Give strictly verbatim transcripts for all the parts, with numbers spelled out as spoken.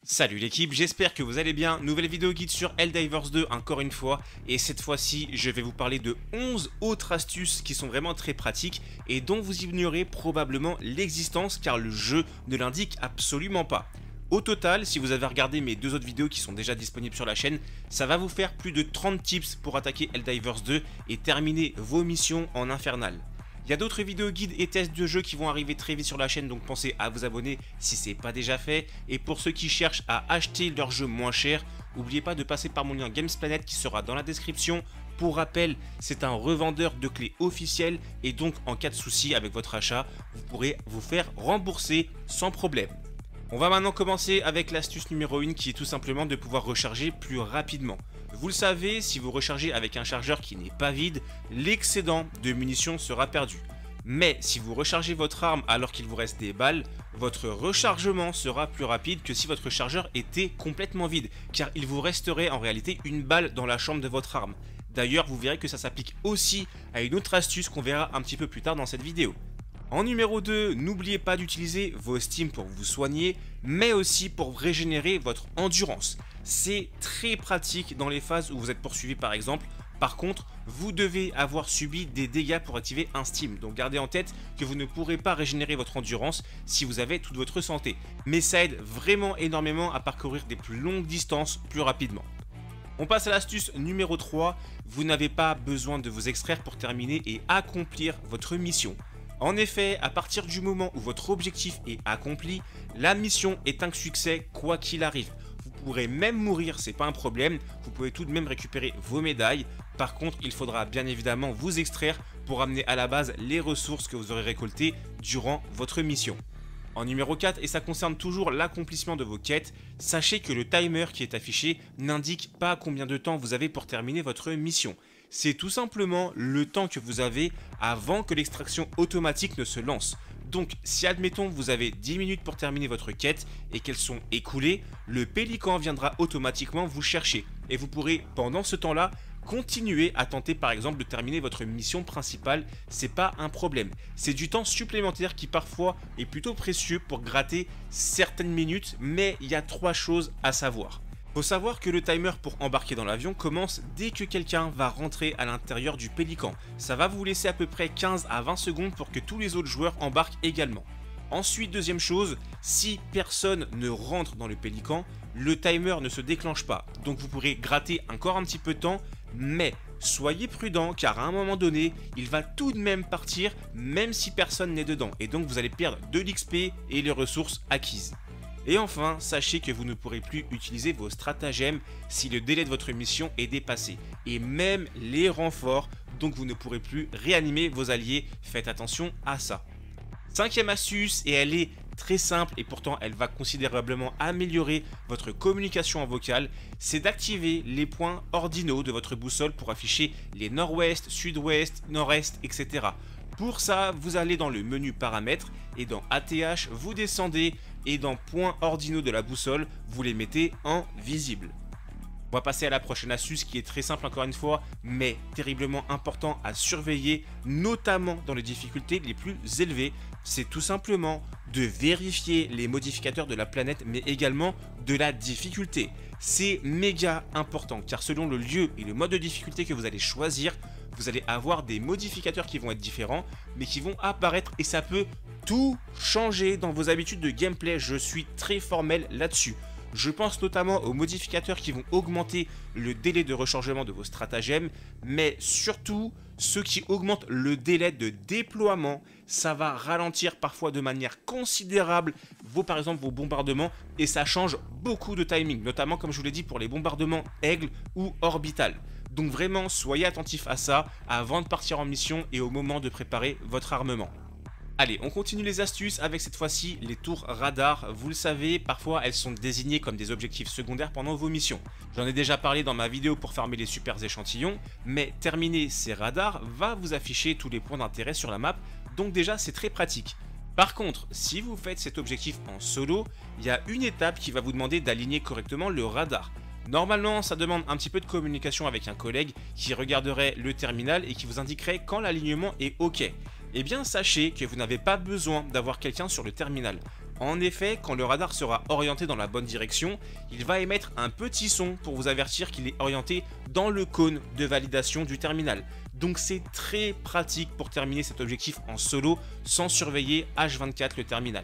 Salut l'équipe, j'espère que vous allez bien. Nouvelle vidéo guide sur Helldivers deux encore une fois. Et cette fois-ci, je vais vous parler de onze autres astuces qui sont vraiment très pratiques et dont vous ignorez probablement l'existence car le jeu ne l'indique absolument pas. Au total, si vous avez regardé mes deux autres vidéos qui sont déjà disponibles sur la chaîne, ça va vous faire plus de trente tips pour attaquer Helldivers deux et terminer vos missions en infernal. Il y a d'autres vidéos guides et tests de jeux qui vont arriver très vite sur la chaîne, donc pensez à vous abonner si ce n'est pas déjà fait. Et pour ceux qui cherchent à acheter leur jeu moins cher, n'oubliez pas de passer par mon lien GamesPlanet qui sera dans la description. Pour rappel, c'est un revendeur de clés officiel et donc en cas de souci avec votre achat, vous pourrez vous faire rembourser sans problème. On va maintenant commencer avec l'astuce numéro un qui est tout simplement de pouvoir recharger plus rapidement. Vous le savez, si vous rechargez avec un chargeur qui n'est pas vide, l'excédent de munitions sera perdu. Mais si vous rechargez votre arme alors qu'il vous reste des balles, votre rechargement sera plus rapide que si votre chargeur était complètement vide, car il vous resterait en réalité une balle dans la chambre de votre arme. D'ailleurs, vous verrez que ça s'applique aussi à une autre astuce qu'on verra un petit peu plus tard dans cette vidéo. En numéro deux, n'oubliez pas d'utiliser vos stims pour vous soigner, mais aussi pour régénérer votre endurance. C'est très pratique dans les phases où vous êtes poursuivi par exemple. Par contre, vous devez avoir subi des dégâts pour activer un stim. Donc gardez en tête que vous ne pourrez pas régénérer votre endurance si vous avez toute votre santé. Mais ça aide vraiment énormément à parcourir des plus longues distances plus rapidement. On passe à l'astuce numéro trois. Vous n'avez pas besoin de vous extraire pour terminer et accomplir votre mission. En effet, à partir du moment où votre objectif est accompli, la mission est un succès quoi qu'il arrive. Vous pourrez même mourir, c'est pas un problème, vous pouvez tout de même récupérer vos médailles. Par contre, il faudra bien évidemment vous extraire pour amener à la base les ressources que vous aurez récoltées durant votre mission. En numéro quatre, et ça concerne toujours l'accomplissement de vos quêtes, sachez que le timer qui est affiché n'indique pas combien de temps vous avez pour terminer votre mission. C'est tout simplement le temps que vous avez avant que l'extraction automatique ne se lance. Donc si admettons vous avez dix minutes pour terminer votre quête et qu'elles sont écoulées, le pélican viendra automatiquement vous chercher et vous pourrez pendant ce temps-là continuer à tenter par exemple de terminer votre mission principale, c'est pas un problème. C'est du temps supplémentaire qui parfois est plutôt précieux pour gratter certaines minutes, mais il y a trois choses à savoir. Faut savoir que le timer pour embarquer dans l'avion commence dès que quelqu'un va rentrer à l'intérieur du pélican. Ça va vous laisser à peu près quinze à vingt secondes pour que tous les autres joueurs embarquent également. Ensuite, deuxième chose, si personne ne rentre dans le pélican, le timer ne se déclenche pas. Donc vous pourrez gratter encore un petit peu de temps, mais soyez prudent car à un moment donné, il va tout de même partir même si personne n'est dedans. Et donc vous allez perdre de l'X P et les ressources acquises. Et enfin, sachez que vous ne pourrez plus utiliser vos stratagèmes si le délai de votre mission est dépassé. Et même les renforts, donc vous ne pourrez plus réanimer vos alliés. Faites attention à ça. Cinquième astuce, et elle est très simple et pourtant elle va considérablement améliorer votre communication en vocal, c'est d'activer les points ordinaux de votre boussole pour afficher les nord-ouest, sud-ouest, nord-est, et cetera. Pour ça, vous allez dans le menu paramètres et dans A T H, vous descendez et dans points ordinaux de la boussole, vous les mettez en visible. On va passer à la prochaine astuce qui est très simple encore une fois, mais terriblement important à surveiller, notamment dans les difficultés les plus élevées. C'est tout simplement de vérifier les modificateurs de la planète, mais également de la difficulté. C'est méga important car selon le lieu et le mode de difficulté que vous allez choisir, vous allez avoir des modificateurs qui vont être différents, mais qui vont apparaître et ça peut tout changer dans vos habitudes de gameplay. Je suis très formel là-dessus. Je pense notamment aux modificateurs qui vont augmenter le délai de rechargement de vos stratagèmes, mais surtout ceux qui augmentent le délai de déploiement. Ça va ralentir parfois de manière considérable vos, par exemple vos bombardements et ça change beaucoup de timing, notamment comme je vous l'ai dit pour les bombardements aigle ou orbital. Donc vraiment soyez attentifs à ça avant de partir en mission et au moment de préparer votre armement. Allez, on continue les astuces avec cette fois-ci les tours radars. Vous le savez, parfois elles sont désignées comme des objectifs secondaires pendant vos missions. J'en ai déjà parlé dans ma vidéo pour farmer les super échantillons, mais terminer ces radars va vous afficher tous les points d'intérêt sur la map, donc déjà c'est très pratique. Par contre, si vous faites cet objectif en solo, il y a une étape qui va vous demander d'aligner correctement le radar. Normalement, ça demande un petit peu de communication avec un collègue qui regarderait le terminal et qui vous indiquerait quand l'alignement est OK. Eh bien, sachez que vous n'avez pas besoin d'avoir quelqu'un sur le terminal. En effet, quand le radar sera orienté dans la bonne direction, il va émettre un petit son pour vous avertir qu'il est orienté dans le cône de validation du terminal. Donc c'est très pratique pour terminer cet objectif en solo sans surveiller H vingt-quatre le terminal.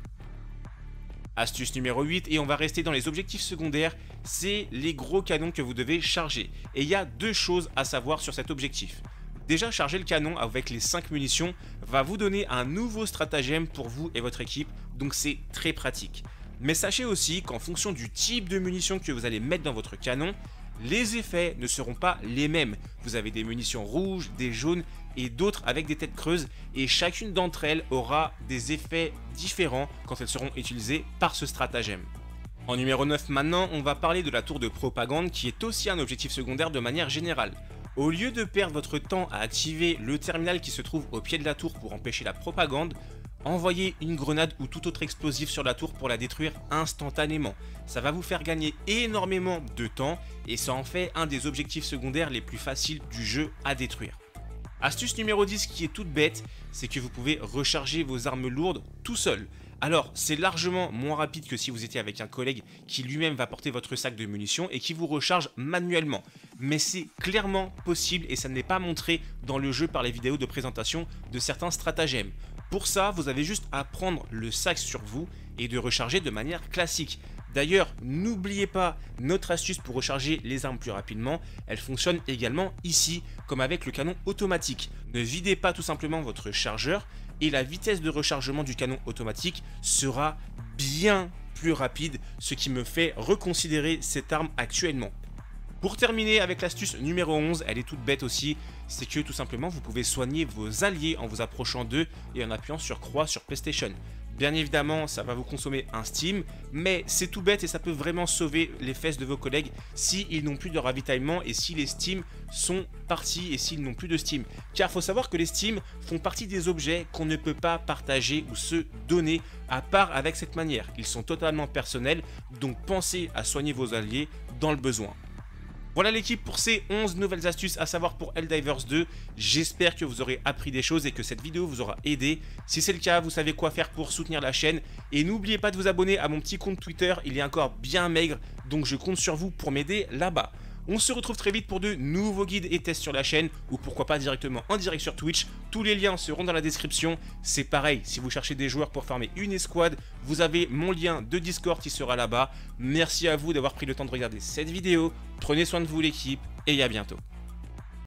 Astuce numéro huit, et on va rester dans les objectifs secondaires, c'est les gros canons que vous devez charger. Et il y a deux choses à savoir sur cet objectif. Déjà, charger le canon avec les cinq munitions va vous donner un nouveau stratagème pour vous et votre équipe, donc c'est très pratique. Mais sachez aussi qu'en fonction du type de munitions que vous allez mettre dans votre canon, les effets ne seront pas les mêmes. Vous avez des munitions rouges, des jaunes et d'autres avec des têtes creuses, et chacune d'entre elles aura des effets différents quand elles seront utilisées par ce stratagème. En numéro neuf maintenant, on va parler de la tour de propagande qui est aussi un objectif secondaire de manière générale. Au lieu de perdre votre temps à activer le terminal qui se trouve au pied de la tour pour empêcher la propagande, envoyez une grenade ou tout autre explosif sur la tour pour la détruire instantanément. Ça va vous faire gagner énormément de temps et ça en fait un des objectifs secondaires les plus faciles du jeu à détruire. Astuce numéro dix qui est toute bête, c'est que vous pouvez recharger vos armes lourdes tout seul. Alors, c'est largement moins rapide que si vous étiez avec un collègue qui lui-même va porter votre sac de munitions et qui vous recharge manuellement. Mais c'est clairement possible et ça n'est pas montré dans le jeu par les vidéos de présentation de certains stratagèmes. Pour ça, vous avez juste à prendre le sac sur vous et de recharger de manière classique. D'ailleurs, n'oubliez pas notre astuce pour recharger les armes plus rapidement, elle fonctionne également ici, comme avec le canon automatique. Ne videz pas tout simplement votre chargeur, et la vitesse de rechargement du canon automatique sera bien plus rapide, ce qui me fait reconsidérer cette arme actuellement. Pour terminer avec l'astuce numéro onze, elle est toute bête aussi, c'est que tout simplement vous pouvez soigner vos alliés en vous approchant d'eux et en appuyant sur croix sur PlayStation. Bien évidemment, ça va vous consommer un Steam, mais c'est tout bête et ça peut vraiment sauver les fesses de vos collègues s'ils n'ont plus de ravitaillement et si les Steam sont partis et s'ils n'ont plus de Steam. Car il faut savoir que les Steam font partie des objets qu'on ne peut pas partager ou se donner à part avec cette manière. Ils sont totalement personnels, donc pensez à soigner vos alliés dans le besoin. Voilà l'équipe pour ces onze nouvelles astuces à savoir pour Helldivers deux. J'espère que vous aurez appris des choses et que cette vidéo vous aura aidé. Si c'est le cas, vous savez quoi faire pour soutenir la chaîne. Et n'oubliez pas de vous abonner à mon petit compte Twitter, il est encore bien maigre, donc je compte sur vous pour m'aider là-bas. On se retrouve très vite pour de nouveaux guides et tests sur la chaîne, ou pourquoi pas directement en direct sur Twitch. Tous les liens seront dans la description. C'est pareil, si vous cherchez des joueurs pour former une escouade, vous avez mon lien de Discord qui sera là-bas. Merci à vous d'avoir pris le temps de regarder cette vidéo. Prenez soin de vous l'équipe, et à bientôt.